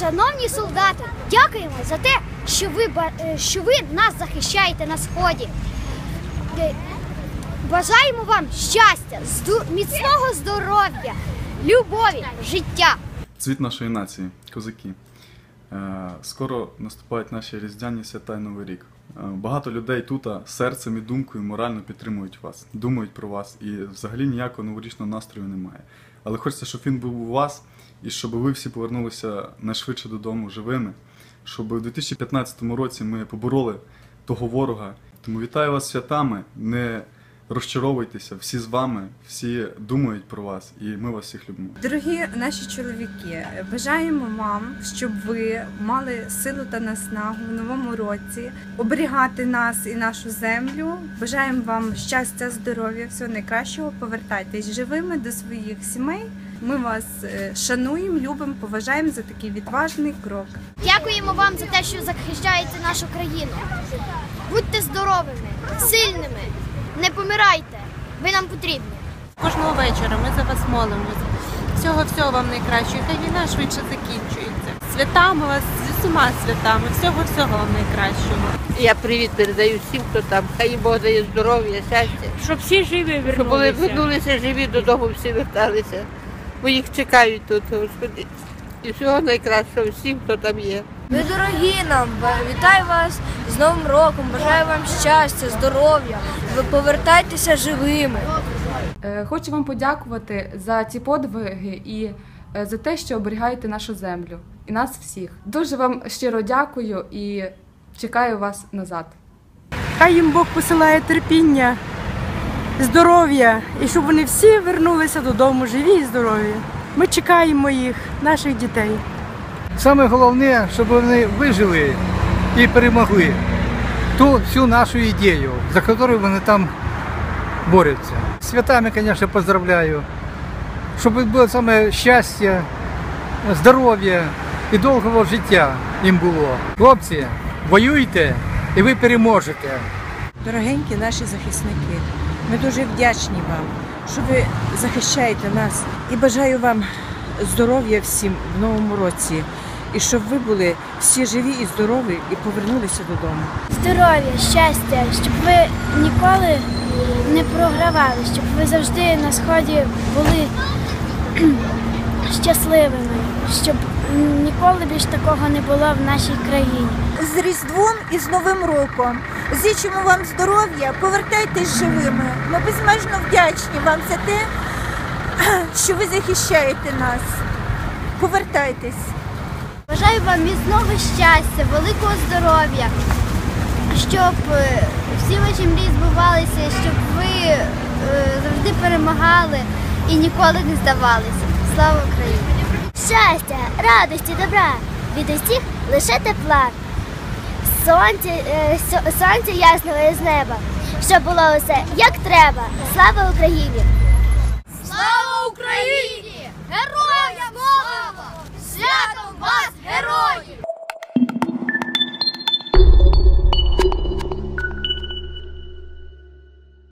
Шановні солдати, дякуємо за те, що ви нас захищаєте на Сході. Бажаємо вам щастя, міцного здоров'я, любові, життя. Цвіт нашої нації, козаки. Скоро наступають наші різдвяні свята і Новий рік. Багато людей тут серцем і думкою морально підтримують вас, думають про вас, і взагалі ніякого новорічного настрою немає. Але хочеться, щоб він був у вас, і щоб ви всі повернулися найшвидше додому живими, щоб у 2015 році ми побороли того ворога. Тому вітаю вас з святами, не розчаровуйтеся, всі з вами, всі думають про вас, і ми вас всіх любимо. Дорогі наші чоловіки, бажаємо вам, щоб ви мали силу та наснагу в новому році, оберігати нас і нашу землю. Бажаємо вам щастя, здоров'я, всього найкращого, повертайтесь живими до своїх сімей. Ми вас шануємо, любимо, поважаємо за такий відважний крок. Дякуємо вам за те, що захищаєте нашу країну. Будьте здоровими, сильними. Не помирайте, ви нам потрібні. Кожного вечора ми за вас молимося. Всього вам найкращого. Хай війна швидше закінчується. Святами вас, з усіма святами. Всього вам найкращого. Я привіт передаю всім, хто там. Хай їм Бог дає здоров'я, щастя. Щоб всі живі вернулися. Щоб були вернулися живі, додому всі верталися. Бо їх чекають тут, Господи. І всього найкращого всім, хто там є. Ви дорогі нам, вітаю вас з Новим роком, бажаю вам щастя, здоров'я, ви повертайтеся живими. Хочу вам подякувати за ці подвиги і за те, що оберігаєте нашу землю і нас всіх. Дуже вам щиро дякую і чекаю вас назад. Хай їм Бог посилає терпіння, здоров'я і щоб вони всі вернулися додому живі і здорові. Ми чекаємо їх, наших дітей. Саме головне, щоб вони вижили і перемогли ту всю нашу ідею, за яку вони там борються. Святами, звісно, поздравляю, щоб було саме щастя, здоров'я і довгого життя їм було. Хлопці, воюйте і ви переможете. Дорогенькі наші захисники, ми дуже вдячні вам, що ви захищаєте нас, і бажаю вам здоров'я всім в новому році. І щоб ви були всі живі і здорові і повернулися додому. Здоров'я, щастя, щоб ви ніколи не програвали, щоб ви завжди на Сході були щасливими, щоб ніколи більш такого не було в нашій країні. З Різдвом і з Новим роком. Зичимо вам здоров'я, повертайтесь живими. Ми безмежно вдячні вам за те, що ви захищаєте нас. Повертайтесь. Бажаю вам міцного щастя, великого здоров'я, щоб всі ваші мрії збувалися, щоб ви завжди перемагали і ніколи не здавалися. Слава Україні! Щастя, радості, добра, від усіх лише тепла. Сонця ясного із неба, щоб було усе як треба. Слава Україні! Слава Україні!